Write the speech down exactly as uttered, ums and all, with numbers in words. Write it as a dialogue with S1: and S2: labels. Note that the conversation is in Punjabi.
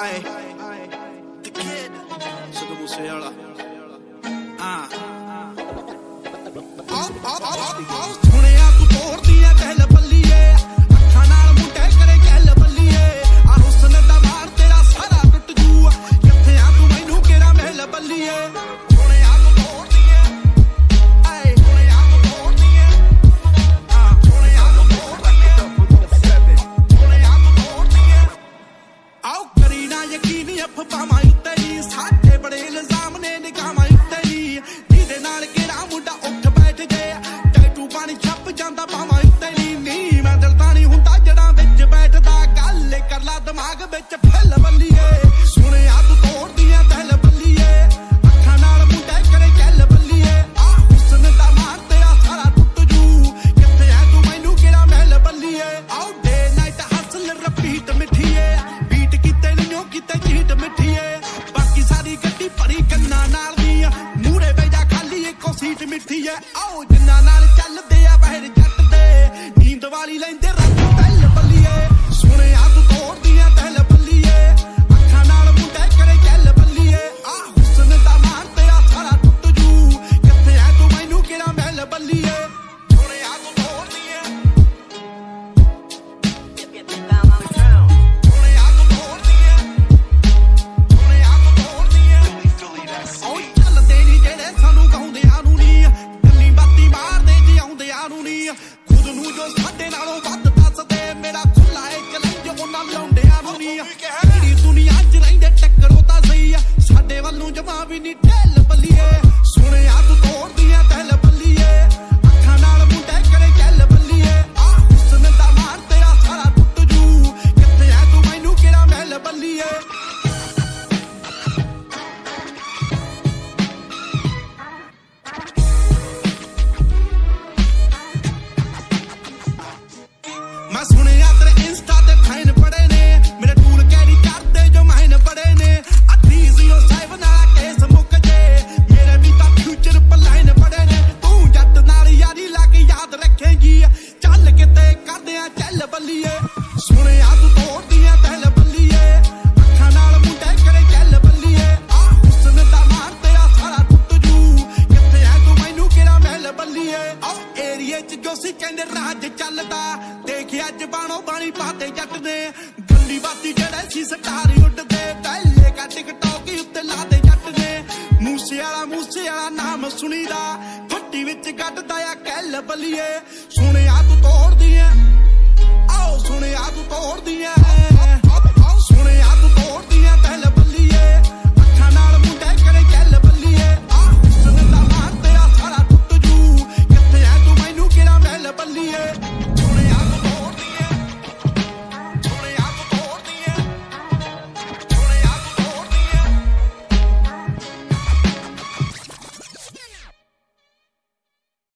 S1: Aye, the kid, Sidhu Moosewala. Ah, ਸੁਣਿਆ ਤੂੰ ਤੋੜਦੀਆਂ ਕਹਿਲ ਬੱਲੀਏ, ਅੱਖਾਂ ਨਾਲ ਮੁੰਡੇ ਕਰੇ ਕਹਿਲ ਬੱਲੀਏ, ਆ ਹੁਸਨ ਦਾ ਮਾਰ ਤੇਰਾ ਸਾਰਾ ਟੁੱਟ ਜੂ, ਕਿੱਥੇ ਆ ਤੂੰ ਮੈਨੂੰ ਕਿਹੜਾ ਮਹਿਲ ਬੱਲੀਏ। ਸੁਣਿਆ ਤੂੰ ਤੋੜਦੀਆਂ, ਆਏ ਸੁਣਿਆ ਤੂੰ ਤੋੜਦੀਆਂ, ਆ ਸੁਣਿਆ ਤੂੰ ਤੋੜਦੀਆਂ, ਸੁਣਿਆ ਤੂੰ ਤੋੜਦੀਆਂ। ਆਓ ਕਰੀ ਨਾ ਯਕੀਨ ਅਫਵਾਹਾਂ ਉੱਤੇ ਨੀ, ਸਾਡੇ ਬੜੇ ਇਲਜ਼ਾਮ ਨੇ ਨਿਗਾਹਾਂ ਉੱਤੇ ਨੀ, ਜਿਹਦੇ ਨਾਲ ਕਿਹੜਾ ਮੁੰਡਾ ਉੱਠ ਬੈਠ ਗਿਆ, ਟੈਟੂ ਪਾਣੀ ਛੱਪ ਜਾਂਦਾ ਬਾਹਾਂ ਉੱਤੇ ਨੀ। ਨੀ ਮੈਂ ਦਿਲ ਤਾਂ ਨੀ ਹੁੰਦਾ ਜੜਾਂ ਵਿੱਚ ਬੈਠਦਾ, ਗੱਲ ਕਰ ਲਾ ਦਿਮਾਗ ਵਿੱਚ ਫੈਲ ਬੱਲੀਏ। ਸੁਣਿਆ ਤੂੰ ਤੋੜਦੀਆਂ ਦਿਲ ਬੱਲੀਏ, ਅੱਖਾਂ ਨਾਲ ਮੁੰਡੇ ਕਰੇ ਚੱਲ ਬੱਲੀਏ, ਆ ਹੁਸਨ ਦਾ ਮਾਰ ਤੇਰਾ ਸਾਰਾ ਟੁੱਟ ਜੂ, ਕਿੱਥੇ ਐ ਤੂੰ ਮੈਨੂੰ ਕਿਹੜਾ ਮਹਿਲ ਬੱਲੀਏ। ਆਓ ਡੇ ਨਾਈਟ ਹਸਲ ਰਿਪੀਟ ਮਿੱਠੀਏ, ਬੀਟ ਕੀਤੇ ਨਹੀਂ ਕਿਤੇ ਚੀਟ ਮਿੱਠੀਏ, ਬਾਕੀ ਸਾਰੀ ਗੱਡੀ ਭਰੀ ਕੰਨਾਂ ਨਾਲ ਦੀ, ਮੂਹਰੇ ਬੈਜਾ ਖਾਲੀ ਇੱਕੋ ਸੀਟ ਮਿੱਠੀ ਐ। ਆਓ ਜਿੰਨਾਂ ਨਾਲ ਚੱਲਦੇ ਆ ਬਾਹਰ ਜੱਟ ਦੇ, ਨੀਂਦ ਵਾਲੀ ਲੈਂਦੇ ਰੱਬ ਦਿਲ ਬੱਲੀਏ। ਸੁਣਿਆ ਤੂੰ ਤੋੜਦੀਆਂ ਦਿਲ ਬੱਲੀਏ, ਅੱਖਾਂ ਨਾਲ ਮੁੰਡੇ ਕਰੇ ਚੱਲ ਬੱਲੀਏ, ਆ ਹੁਸਨ ਦਾ ਮਾਰ ਤੇਰਾ ਸਾਰਾ ਟੁੱਟ ਜੂ, ਕਿੱਥੇ ਐ ਤੂੰ ਮੈਨੂੰ ਕਿਹੜਾ ਮਹਿਲ ਬੱਲੀਏ। ਸੁਣਿਆ ਤੂੰ ਤੋੜਦੀਆਂ, ਸੁਣਿਆ ਤੂੰ ਤੋੜਦੀਆਂ, ਸੁਣਿਆ ਤੂੰ ਤੋੜਦੀਆਂ। ਉਹ ਚੱਲਦੇ ਨੀ ਜਿਹੜੇ ਸਾਨੂੰ ਗਾਉਂਦਿਆਂ ਨੂੰ ਨੀ, ਗੱਲੀ ਬਾਤੀ ਮਾਰਦੇ ਜੇ ਆਉਂਦਿਆਂ ਨੂੰ ਨੀ, ਖੁਦ ਨੂੰ ਜੋ ਸਾਡੇ ਨਾਲੋਂ ਵੱਧ ਦੱਸਦੇ, ਮੇਰਾ ਖੁੱਲਾ ਏ ਚੈਲੰਜ ਉਹਨਾਂ ਲਾਉਂਦਿਆਂ ਨੂੰ ਨੀ। ਜਿਹੜੀ ਦੁਨੀਆ 'ਚ ਰਹਿੰਦੇ ਟੱਕਰੋ ਤਾਂ ਸਹੀ, ਸਾਡੇ ਵੱਲੋਂ ਜਮਾ ਵੀ ਨੀ ਢਿੱਲ ਬੱਲੀਏ। ਸੁਣਿਆ ਤੂੰ ਤੋੜਦੀਆਂ ਦਿਲ ਬੱਲੀਏ, ਅੱਖਾਂ ਨਾਲ ਮੁੰਡੇ ਕਰੇ ਚੱਲ ਬੱਲੀਏ, ਆ ਹੁਸਨ ਦਾ ਮਾਰ ਤੇਰਾ ਸਾਰਾ ਟੁੱਟ ਜੂ, ਕਿੱਥੇ ਐ ਤੂੰ ਮੈਨੂੰ ਕਿਹੜਾ ਮਹਿਲ ਬੱਲੀਏ। ਮੈਂ ਸੁਣਿਆ ਤੇਰੇ ਇੰਸਟਾ ਤੇ ਫਾਈਨ ਪੜੇ ਨੇ, ਮੇਰੇ ਟੂਲ ਕੈਰੀ ਕਰਦੇ ਜੋ ਮਾਇਨ ਬੜੇ ਨੇ, ਅੱਧੀ ਜ਼ੀਰੋ ਸਾਹਿਬ ਨਾਲ ਕੇਸ ਮੁੱਕ ਜੇ, ਮੇਰੇ ਵੀ ਤਾਂ ਫਿਊਚਰ ਪਲਾਈਨ ਬੜੇ ਨੇ। ਤੂੰ ਜੱਟ ਨਾਲ ਯਾਰੀ ਲਾ ਕੇ ਯਾਦ ਰੱਖੇਂਗੀ, ਚੱਲ ਕਿਤੇ ਕਰਦੇ ਆ ਚੱਲ ਬੱਲੀਏ। ਸੁਣਿਆ ਤੂੰ ਤੋੜਦੀਆਂ ਦਿਲ ਬੱਲੀਏ, ਅੱਖਾਂ ਨਾਲ ਮੁੰਡੇ ਕਰੇ ਚੱਲ ਬੱਲੀਏ, ਆ ਹੁਸਨ ਦਾ ਮਾਰ ਤੇਰਾ ਸਾਰਾ ਟੁੱਟ ਜੂ, ਕਿੱਥੇ ਐ ਤੂੰ ਮੈਨੂੰ ਕਿਹੜਾ ਮਹਿਲ ਬੱਲੀਏ। ਆਹ ਏਰੀਏ 'ਚ ਜੋ ਸੀ ਕਹਿੰਦੇ ਰਾਜ ਚੱਲਦਾ, ਦੇਖਿਆ ਅੱਜ ਬਾਣੋ ਬਾਣੀ ਪਾਤੇ ਜੱਟ ਨੇ, ਗੱਲੀ ਬਾਤੀ ਜਿਹੜੇ ਸੀ ਸਟਾਰ ਉੱਡਦੇ, ਪਹਿਲੇ ਕਾ ਟਿਕਟੌਕ ਉੱਤੇ ਲਾਦੇ ਜੱਟ ਨੇ। ਮੂਸੇਵਾਲਾ ਮੂਸੇਵਾਲਾ ਨਾਮ ਸੁਣੀਦਾ, ਫੱਟੀ ਵਿੱਚ ਗੱਡਦਾ ਆ ਕਹਿਲ ਬੱਲੀਏ। ਸੁਣਿਆ ਤੂੰ ਤੋੜਦੀਆਂ, ਆਓ ਸੁਣਿਆ ਤੂੰ ਤੋੜਦੀਆਂ।